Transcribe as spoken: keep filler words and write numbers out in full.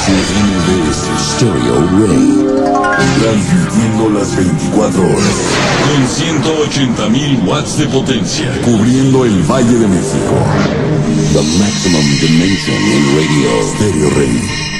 M B S Stereo Ray. Transmitiendo las veinticuatro horas. Con ciento ochenta mil watts de potencia. Cubriendo el Valle de México. The maximum dimension in radio. Stereo Ray.